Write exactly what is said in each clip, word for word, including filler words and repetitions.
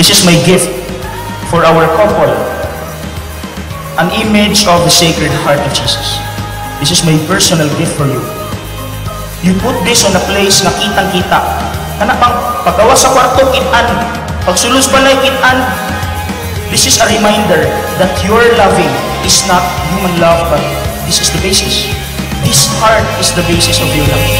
This is my gift for our couple. An image of the Sacred Heart of Jesus. This is my personal gift for you. You put this on a place na kitang-kita. Kana pang paggawa sa kwarto, kitaan. Pagsulos balay, kitaan. This is a reminder that your loving is not human love, but this is the basis. This heart is the basis of your love.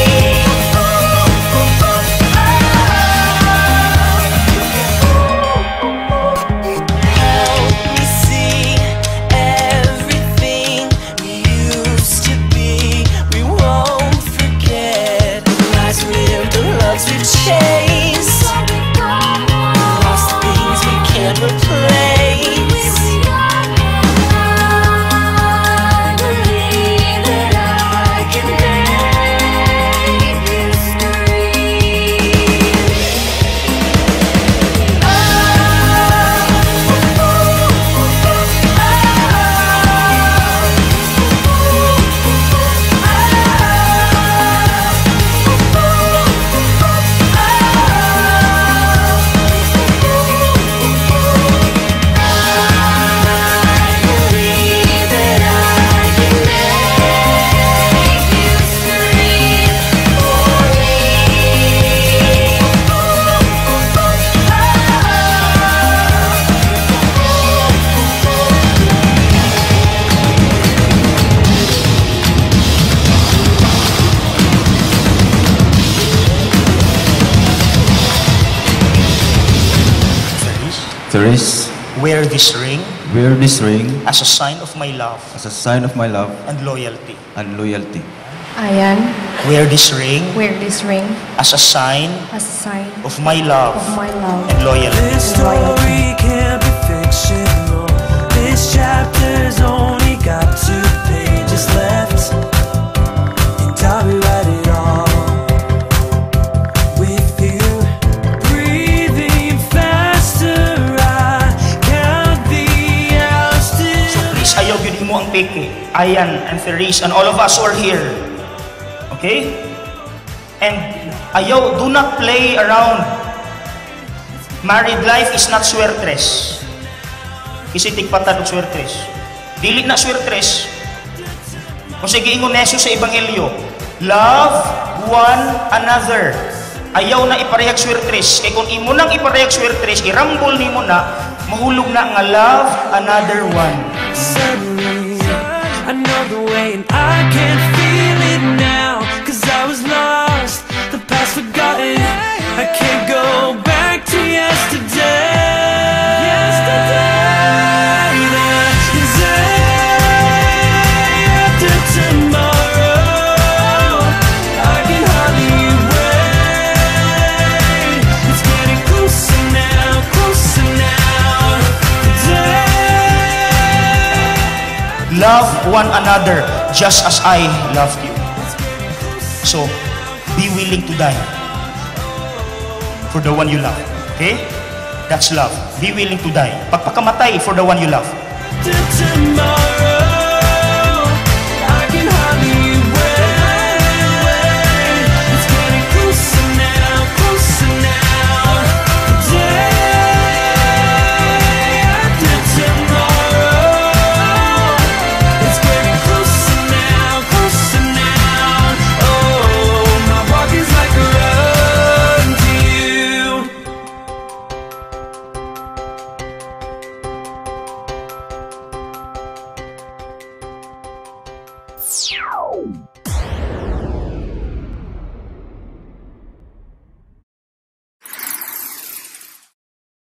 Therese, Wear this ring wear this ring as a sign of my love as a sign of my love and loyalty. and loyalty. Ayan, Wear this ring wear this ring as a sign as a sign of my love of my love and loyalty. This story can't be fictional. This chapter's only got two pages left, and I'll rewrite it all with you. Breathing faster, I count the hours till. Please, ayaw yun mo ang peke. Ayan and Therese and all of us who are here. Okay? And ayaw, do not play around. Married life is not swertres. Kasi tigpatad og swertres. Dili na swertres. Kung sige ingon neso sa Ebanghelyo, love one another. Ayaw na iparehag swertres. Kaya kung imo nang iparehag swertres, irambol nimo na, mahulog na nga love another one. Suddenly, I know the way and I can feel it now. Cause I was lost, the past forgotten. I can't go back to yesterday. Yesterday, the day after tomorrow. I can hardly wait. It's getting closer now, closer now. Today. Love one another just as I loved you. So, be willing to die for the one you love. Okay? That's love. Be willing to die. Pagpakamatay for the one you love. Tomorrow, I can hardly wait. It's getting closer now, closer now. Day after tomorrow, it's getting closer now, closer now. Oh, my walk is like a run to you.